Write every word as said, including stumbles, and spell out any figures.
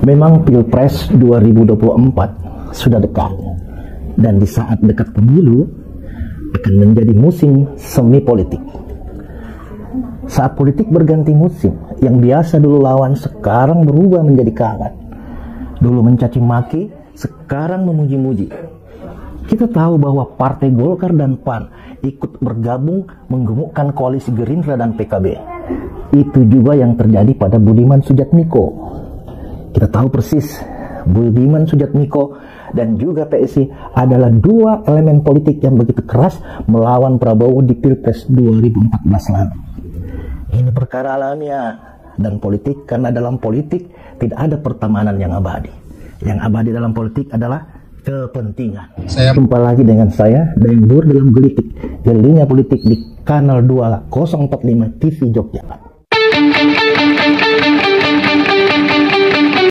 Memang Pilpres dua ribu dua puluh empat sudah dekat, dan di saat dekat pemilu akan menjadi musim semi politik. Saat politik berganti musim, yang biasa dulu lawan sekarang berubah menjadi kawan. Dulu mencaci maki, sekarang memuji-muji. Kita tahu bahwa Partai Golkar dan P A N ikut bergabung menggemukkan koalisi Gerindra dan P K B. Itu juga yang terjadi pada Budiman Sujatmiko. Kita tahu persis Budiman Sujatmiko dan juga P S I adalah dua elemen politik yang begitu keras melawan Prabowo di Pilpres dua ribu empat belas lalu. Ini perkara alamiah dan politik, karena dalam politik tidak ada pertemanan yang abadi. Yang abadi dalam politik adalah kepentingan. Saya jumpa lagi dengan saya Dayang Dur dalam Gelitik, gelinya politik di Kanal dua nol empat lima T V Jogja.